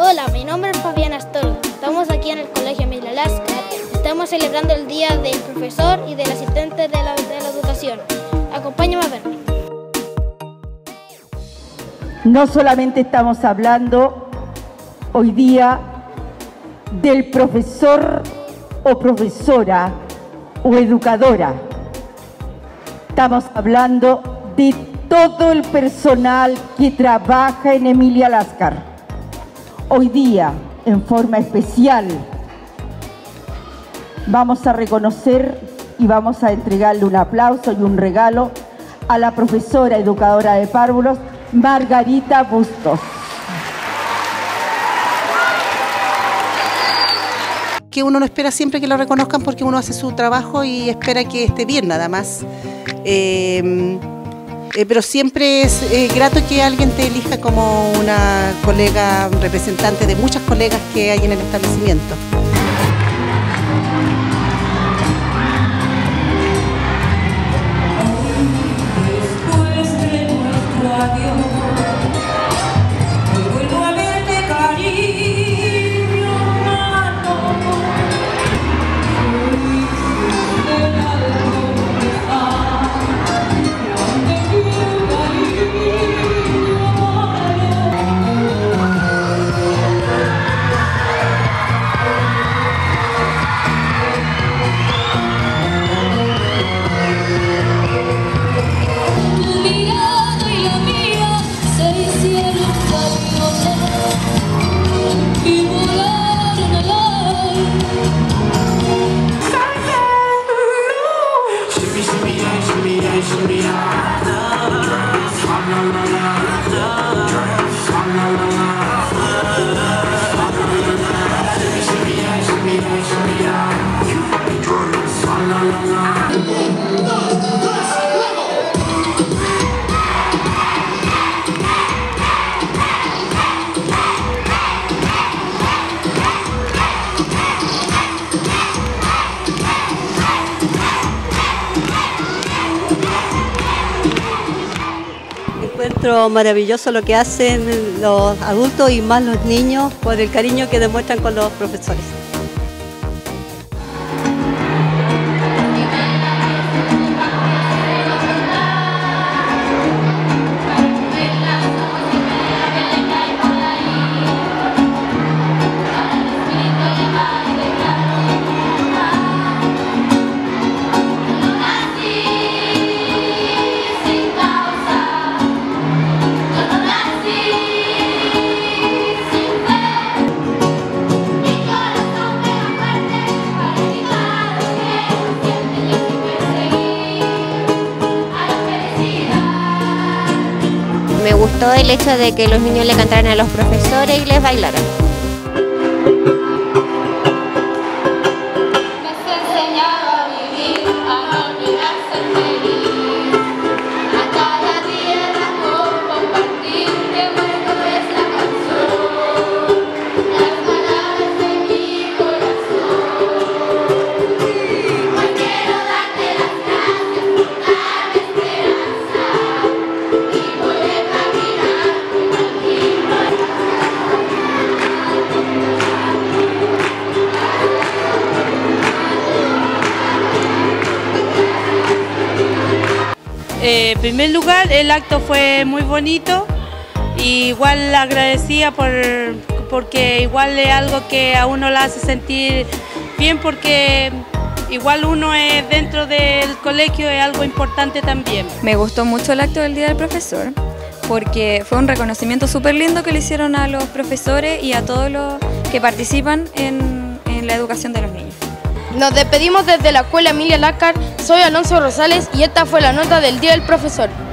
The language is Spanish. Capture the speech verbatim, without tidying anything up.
Hola, mi nombre es Fabiana Astorga. Estamos aquí en el Colegio Emilia Láscar. Estamos celebrando el Día del Profesor y del Asistente de la, de la Educación. Acompáñame a verlo. No solamente estamos hablando hoy día del profesor o profesora o educadora. Estamos hablando de todo el personal que trabaja en Emilia Láscar. Hoy día, en forma especial, vamos a reconocer y vamos a entregarle un aplauso y un regalo a la profesora educadora de párvulos, Margarita Bustos. Que uno no espera siempre que lo reconozcan porque uno hace su trabajo y espera que esté bien nada más. Eh, eh, pero siempre es eh, grato que alguien te elija como una colega representante de muchas colegas que hay en el establecimiento. Encuentro maravilloso lo que hacen los adultos y más los niños por el cariño que demuestran con los profesores. Me gustó el hecho de que los niños le cantaran a los profesores y les bailaran. Eh, en primer lugar, el acto fue muy bonito, y igual agradecía por, porque igual es algo que a uno la hace sentir bien, porque igual uno es dentro del colegio, es algo importante también. Me gustó mucho el acto del Día del Profesor, porque fue un reconocimiento súper lindo que le hicieron a los profesores y a todos los que participan en, en la educación de los niños. Nos despedimos desde la Escuela Emilia Láscar. Soy Alonso Rosales y esta fue la nota del Día del Profesor.